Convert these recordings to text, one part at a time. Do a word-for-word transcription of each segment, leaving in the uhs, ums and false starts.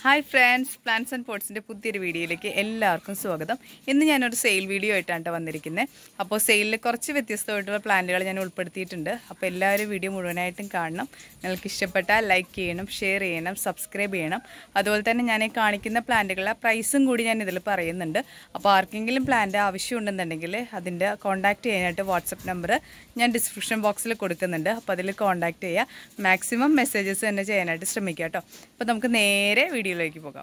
Hi friends, plants and pots ന്റെ പുതിയൊരു വീഡിയോയിലേക്ക് എല്ലാവർക്കും സ്വാഗതം. ഇന്ന് ഞാൻ ഒരു സെയിൽ വീഡിയോ ആയിട്ടാണ് വന്നിരിക്കുന്നത്. അപ്പോൾ സെയിലിൽ കുറച്ച് വ്യത്യസ്തമായിട്ടുള്ള പ്ലാന്റുകൾ ഞാൻ ഉൾപ്പെടുത്തിയിട്ടുണ്ട്. അപ്പോൾ എല്ലാവരും വീഡിയോ മുഴുവനായിട്ടും കാണണം. നിങ്ങൾക്ക് ഇഷ്ടപ്പെട്ടാൽ ലൈക്ക് ചെയ്യണം, ഷെയർ ചെയ്യണം, സബ്സ്ക്രൈബ് ചെയ്യണം. അതുപോലെ തന്നെ ഞാൻ കാണിക്കുന്ന പ്ലാന്റുകളുടെ പ്രൈസും കൂടി ഞാൻ ഇതിൽ പറയുന്നുണ്ട്. അപ്പോൾ ആർക്കെങ്കിലും പ്ലാന്റ് ആവശ്യമുണ്ടെന്നുണ്ടെങ്കിൽ അതിൻ്റെ കോൺടാക്ട് ചെയ്യാനായിട്ട് വാട്സപ്പ് നമ്പർ ഞാൻ ഡിസ്ക്രിപ്ഷൻ ബോക്സിൽ കൊടുക്കുന്നുണ്ട്. അപ്പോൾ അതിൽ കോൺടാക്ട് ചെയ്യുക. മാക്സിമം മെസ്സേജസ് തന്നെ ചെയ്യാനായിട്ട് ശ്രമിക്കുക കേട്ടോ. അപ്പോൾ നമുക്ക് നേരെ വീഡിയോയിലേക്ക് പോകാം.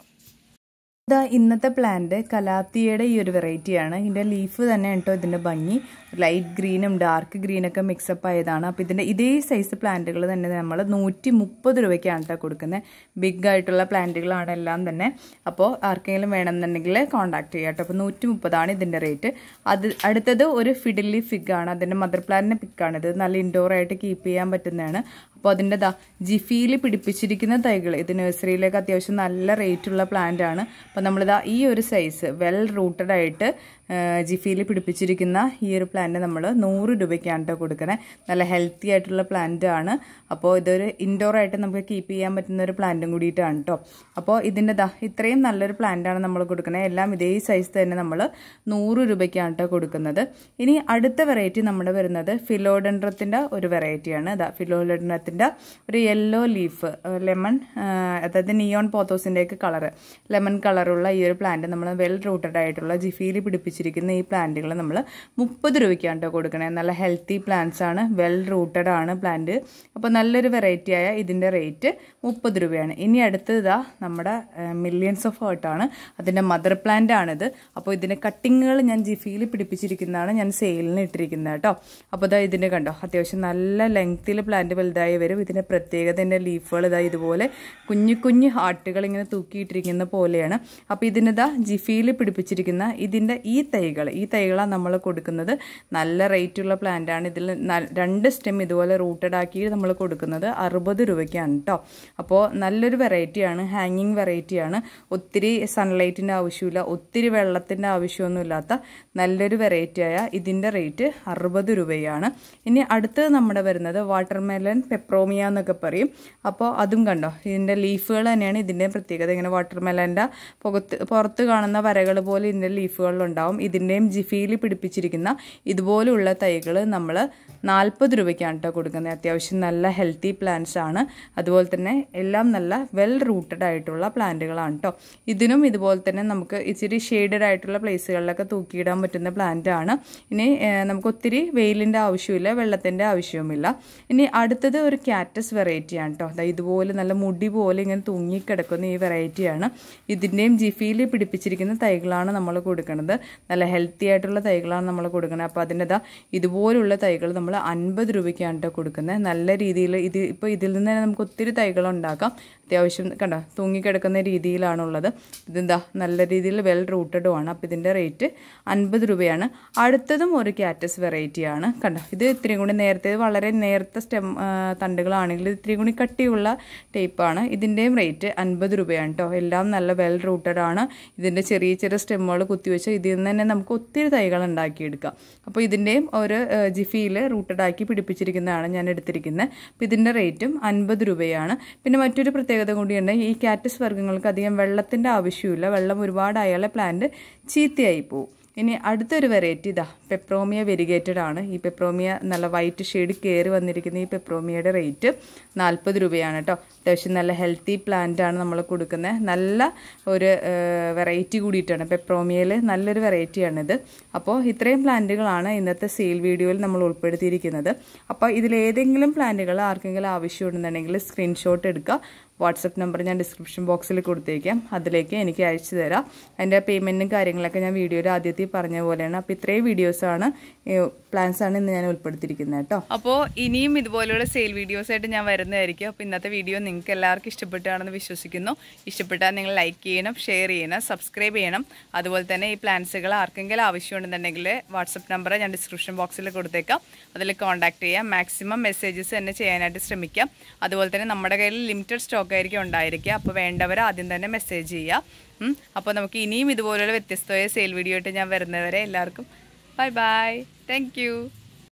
ഇതാ ഇന്നത്തെ പ്ലാന്റ് കലാത്തിയുടെ ഈ ഒരു വെറൈറ്റിയാണ്. ഇതിൻ്റെ ലീഫ് തന്നെ കേട്ടോ ഇതിൻ്റെ ഭംഗി. ലൈറ്റ് ഗ്രീനും ഡാർക്ക് ഗ്രീനൊക്കെ മിക്സപ്പ് ആയതാണ്. അപ്പോൾ ഇതിൻ്റെ ഇതേ സൈസ് പ്ലാന്റുകൾ തന്നെ നമ്മൾ നൂറ്റി മുപ്പത് രൂപയ്ക്കാണ് കേട്ടോ കൊടുക്കുന്നത്. ബിഗ് ആയിട്ടുള്ള പ്ലാന്റുകളാണ് എല്ലാം തന്നെ. അപ്പോൾ ആർക്കെങ്കിലും വേണമെന്നുണ്ടെങ്കിൽ കോൺടാക്ട് ചെയ്യാം കേട്ടോ. അപ്പോൾ നൂറ്റി മുപ്പതാണ് ഇതിൻ്റെ റേറ്റ്. അത് അടുത്തത് ഒരു ഫിഡിലി ഫിഗാണ്. അതിൻ്റെ മദർ പ്ലാന്റിൻ്റെ പിക്കാണിത്. നല്ല ഇൻഡോർ ആയിട്ട് കീപ്പ് ചെയ്യാൻ പറ്റുന്നതാണ്. അപ്പോൾ അതിൻ്റെ ദാ ജിഫിയിൽ പിടിപ്പിച്ചിരിക്കുന്ന തൈകൾ ഇത് നഴ്സറിയിലേക്ക് അത്യാവശ്യം നല്ല റേറ്റുള്ള പ്ലാന്റ് ആണ്. അപ്പോൾ നമ്മളിതാ ഈ ഒരു സൈസ് വെൽ റൂട്ടഡ് ആയിട്ട് ജിഫിയിൽ പിടിപ്പിച്ചിരിക്കുന്ന ഈ ഒരു പ്ലാന്റ് നമ്മൾ നൂറ് രൂപയ്ക്കാണ് കേട്ടോ കൊടുക്കുന്നത്. നല്ല ഹെൽത്തി ആയിട്ടുള്ള പ്ലാന്റ് ആണ്. അപ്പോൾ ഇതൊരു ഇൻഡോർ ആയിട്ട് നമുക്ക് കീപ്പ് ചെയ്യാൻ പറ്റുന്ന ഒരു പ്ലാന്റും കൂടിയിട്ടാണ് കേട്ടോ. അപ്പോൾ ഇതിൻ്റെ ദാ ഇത്രയും നല്ലൊരു പ്ലാന്റാണ് നമ്മൾ കൊടുക്കുന്നത്. എല്ലാം ഇതേ സൈസ് തന്നെ നമ്മൾ നൂറ് രൂപയ്ക്കാണ് കേട്ടോ കൊടുക്കുന്നത്. ഇനി അടുത്ത വെറൈറ്റി നമ്മുടെ വരുന്നത് ഫിലോഡെൻഡ്രത്തിൻ്റെ ഒരു വെറൈറ്റിയാണ്. അതാ ഫിലോഡെൻഡ്രത്തിൻ്റെ ഒരു യെല്ലോ ലീഫ് ലെമൺ, അതായത് നിയോൺ പോത്തോസിൻ്റെയൊക്കെ കളറ് ലെമൺ കളറുള്ള ഈ ഒരു പ്ലാന്റ് നമ്മൾ വെൽ റൂട്ടഡ് ആയിട്ടുള്ള ജിഫിയിൽ പിടിപ്പിച്ചിരിക്കുന്ന ഈ പ്ലാന്റുകൾ നമ്മൾ മുപ്പത് രൂപയ്ക്കാണ് കേട്ടോ കൊടുക്കണേ. നല്ല ഹെൽത്തി പ്ലാന്റ്സ് ആണ്, വെൽ റൂട്ടഡ് ആണ് പ്ലാന്റ്. അപ്പോൾ നല്ലൊരു വെറൈറ്റി ആയ ഇതിൻ്റെ റേറ്റ് മുപ്പത് രൂപയാണ്. ഇനി അടുത്തത് ഇതാ നമ്മുടെ മില്യൺസ് ഓഫ് ഹേർട്ടാണ്. അതിൻ്റെ മദർ പ്ലാന്റ് ആണിത്. അപ്പോൾ ഇതിൻ്റെ കട്ടിങ്ങുകൾ ഞാൻ ജിഫിയിൽ പിടിപ്പിച്ചിരിക്കുന്നതാണ് ഞാൻ സെയിലിന് ഇട്ടിരിക്കുന്നത് കേട്ടോ. അപ്പോൾ ഇതാ ഇതിൻ്റെ കണ്ടോ അത്യാവശ്യം നല്ല ലെങ്ത്തിൽ പ്ലാന്റ് വലുതായി വരും. ഇതിൻ്റെ പ്രത്യേകത ഇതിൻ്റെ ലീഫുകൾ ഇതാ ഇതുപോലെ കുഞ്ഞു കുഞ്ഞു ഹാർട്ടുകൾ ഇങ്ങനെ തൂക്കിയിട്ടിരിക്കുന്ന പോലെയാണ്. അപ്പോൾ ഇതിനിതാ ജിഫിയിൽ പിടിപ്പിച്ചിരിക്കുന്ന ഇതിൻ്റെ ഈ തൈകൾ ഈ തൈകളാണ് നമ്മൾ കൊടുക്കുന്നത്. നല്ല റേറ്റുള്ള പ്ലാന്റ് ആണ്. ഇതിൽ രണ്ട് സ്റ്റെം ഇതുപോലെ റൂട്ടഡ് ആക്കി നമ്മൾ കൊടുക്കുന്നത് അറുപത് രൂപയ്ക്കാണ് കേട്ടോ. അപ്പോൾ നല്ലൊരു വെറൈറ്റിയാണ്, ഹാങ്ങിങ് വെറൈറ്റിയാണ്. ഒത്തിരി സൺലൈറ്റിൻ്റെ ആവശ്യമില്ല, ഒത്തിരി വെള്ളത്തിൻ്റെ ആവശ്യമൊന്നും ഇല്ലാത്ത നല്ലൊരു വെറൈറ്റിയായ ഇതിൻ്റെ റേറ്റ് അറുപത് രൂപയാണ്. ഇനി അടുത്തത് നമ്മുടെ വരുന്നത് വാട്ടർമെലൺ പെപ്രോമിയ എന്നൊക്കെ പറയും. അപ്പോൾ അതും കണ്ടോ ഇതിൻ്റെ ലീഫുകൾ തന്നെയാണ് ഇതിൻ്റെ പ്രത്യേകത. ഇങ്ങനെ വാട്ടർമെലൻ്റെ പുറത്ത് പുറത്ത് കാണുന്ന വരകൾ പോലെ ഇതിൻ്റെ ലീഫുകളിലുണ്ടാവും. ഇതിൻ്റെയും ജിഫിയിൽ പിടിപ്പിച്ചിരിക്കുന്ന ഇതുപോലുള്ള തൈകൾ നമ്മൾ നാൽപ്പത് രൂപയ്ക്കാണ് കേട്ടോ കൊടുക്കുന്നത്. അത്യാവശ്യം നല്ല ഹെൽത്തി പ്ലാന്റ്സ് ആണ്. അതുപോലെ തന്നെ എല്ലാം നല്ല വെൽ റൂട്ടഡ് ആയിട്ടുള്ള പ്ലാന്റുകളാണ് കേട്ടോ. ഇതിനും ഇതുപോലെ തന്നെ നമുക്ക് ഇച്ചിരി ഷെയ്ഡഡ് ആയിട്ടുള്ള പ്ലേസുകളിലൊക്കെ തൂക്കിയിടാൻ പറ്റുന്ന പ്ലാന്റ് ആണ്. ഇനി നമുക്ക് ഒത്തിരി വെയിലിൻ്റെ ആവശ്യമില്ല, വെള്ളത്തിൻ്റെ ആവശ്യവുമില്ല. ഇനി അടുത്തത് ഒരു കാറ്റസ് വെറൈറ്റിയാണ് കേട്ടോ. അതായത് ഇതുപോലെ നല്ല മുടി പോലെ ഇങ്ങനെ തൂങ്ങിക്കിടക്കുന്ന ഈ വെറൈറ്റിയാണ്. ഇതിൻ്റെയും ജിഫിയിൽ പിടിപ്പിച്ചിരിക്കുന്ന തൈകളാണ് നമ്മൾ കൊടുക്കുന്നത്. നല്ല ഹെൽത്തി ആയിട്ടുള്ള തൈകളാണ് നമ്മൾ കൊടുക്കുന്നത്. അപ്പോൾ അതിൻ്റെ ദാ ഇതുപോലുള്ള തൈകൾ നമ്മൾ അൻപത് രൂപയ്ക്കാണ് കേട്ടോ കൊടുക്കുന്നത്. നല്ല രീതിയിൽ ഇത് ഇപ്പോൾ ഇതിൽ നിന്ന് തന്നെ നമുക്ക് ഒത്തിരി തൈകൾ ഉണ്ടാക്കാം. അത്യാവശ്യം കണ്ടോ തൂങ്ങിക്കിടക്കുന്ന രീതിയിലാണുള്ളത്. ഇതെന്താ നല്ല രീതിയിൽ വെൽ റൂട്ടഡും ആണ്. അപ്പോൾ ഇതിൻ്റെ റേറ്റ് അൻപത് രൂപയാണ്. അടുത്തതും ഒരു കാറ്റസ് വെറൈറ്റിയാണ്. കണ്ടോ ഇത് ഇത്രയും കൂടി നേരത്തെ വളരെ നേരത്തെ സ്റ്റെം തണ്ടുകളാണെങ്കിൽ ഇത്രയും കൂടി കട്ടിയുള്ള ടൈപ്പാണ്. ഇതിൻ്റെയും റേറ്റ് അൻപത് രൂപയാണ് കേട്ടോ. എല്ലാം നല്ല വെൽ റൂട്ടഡ് ആണ്. ഇതിൻ്റെ ചെറിയ ചെറിയ സ്റ്റെമ്മുകൾ കുത്തിവെച്ച് ഇതിൽ നിന്ന് തന്നെ നമുക്ക് ഒത്തിരി തൈകൾ ഉണ്ടാക്കിയെടുക്കാം. അപ്പോൾ ഇതിൻ്റെയും ഒരു ജിഫിയിൽ റൂട്ടഡ് ആക്കി പിടിപ്പിച്ചിരിക്കുന്നതാണ് ഞാൻ എടുത്തിരിക്കുന്നത്. അപ്പോൾ ഇതിൻ്റെ റേറ്റും അൻപത് രൂപയാണ്. പിന്നെ മറ്റൊരു പ്രത്യേകത കൂടിയുണ്ട്. ഈ കാറ്റസ് വർഗ്ഗങ്ങൾക്ക് അധികം വെള്ളത്തിൻ്റെ ആവശ്യമില്ല. വെള്ളം ഒരുപാടായാലേ പ്ലാന്റ് ചീത്തയായി പോകും. ഇനി അടുത്തൊരു വെറൈറ്റി ഇതാ പെപ്രോമിയ വെരിഗേറ്റഡ് ആണ്. ഈ പെപ്രോമിയ നല്ല വൈറ്റ് ഷെയ്ഡ് കയറി വന്നിരിക്കുന്ന ഈ പെപ്രോമിയയുടെ റേറ്റ് നാൽപ്പത് രൂപയാണ് കേട്ടോ. അത്യാവശ്യം നല്ല ഹെൽത്തി പ്ലാന്റ് ആണ് നമ്മൾ കൊടുക്കുന്നത്. നല്ല ഒരു വെറൈറ്റി കൂടിയിട്ടാണ് പെപ്രോമിയയിൽ നല്ലൊരു വെറൈറ്റിയാണിത്. അപ്പോൾ ഇത്രയും പ്ലാന്റുകളാണ് ഇന്നത്തെ സെയിൽ വീഡിയോയിൽ നമ്മൾ ഉൾപ്പെടുത്തിയിരിക്കുന്നത്. അപ്പോൾ ഇതിലേതെങ്കിലും പ്ലാന്റുകൾ ആർക്കെങ്കിലും ആവശ്യമുണ്ടെന്നുണ്ടെങ്കിൽ സ്ക്രീൻഷോട്ട് എടുക്കുക. വാട്സപ്പ് നമ്പർ ഞാൻ ഡിസ്ക്രിപ്ഷൻ ബോക്സിൽ കൊടുത്തേക്കാം. അതിലേക്ക് എനിക്ക് അയച്ചു തരാം. അതിൻ്റെ പേയ്മെൻറ്റും കാര്യങ്ങളൊക്കെ ഞാൻ വീഡിയോയിൽ ആദ്യത്തെ പറഞ്ഞ പോലെയാണ്. അപ്പോൾ ഇത്രയും വീഡിയോസാണ് പ്ലാൻസ് ആണ് ഇന്ന് ഞാൻ ഉൾപ്പെടുത്തിയിരിക്കുന്നത് കേട്ടോ. അപ്പോൾ ഇനിയും ഇതുപോലെയുള്ള സെയിൽ വീഡിയോസ് ആയിട്ട് ഞാൻ വരുന്നതായിരിക്കും. അപ്പോൾ ഇന്നത്തെ വീഡിയോ നിങ്ങൾക്ക് എല്ലാവർക്കും ഇഷ്ടപ്പെട്ടാണെന്ന് വിശ്വസിക്കുന്നു. ഇഷ്ടപ്പെട്ടാൽ നിങ്ങൾ ലൈക്ക് ചെയ്യണം, ഷെയർ ചെയ്യണം, സബ്സ്ക്രൈബ് ചെയ്യണം. അതുപോലെ തന്നെ ഈ പ്ലാൻസുകൾ ആർക്കെങ്കിലും ആവശ്യമുണ്ടെന്നുണ്ടെങ്കിൽ വാട്സപ്പ് നമ്പർ ഞാൻ ഡിസ്ക്രിപ്ഷൻ ബോക്സിൽ കൊടുത്തേക്കാം. അതിൽ കോൺടാക്ട് ചെയ്യാം. മാക്സിമം മെസ്സേജസ് തന്നെ ചെയ്യാനായിട്ട് ശ്രമിക്കാം. അതുപോലെ തന്നെ നമ്മുടെ കയ്യിൽ ലിമിറ്റഡ് സ്റ്റോക്ക് ആയിരിക്കും ഉണ്ടായിരിക്കുക. അപ്പോൾ വേണ്ടവർ ആദ്യം തന്നെ മെസ്സേജ് ചെയ്യുക. അപ്പോൾ നമുക്ക് ഇനിയും ഇതുപോലുള്ള വ്യത്യസ്തമായ സെയിൽ വീഡിയോ ആയിട്ട് ഞാൻ വരുന്നവരെ എല്ലാവർക്കും ബൈ ബൈ. Thank you.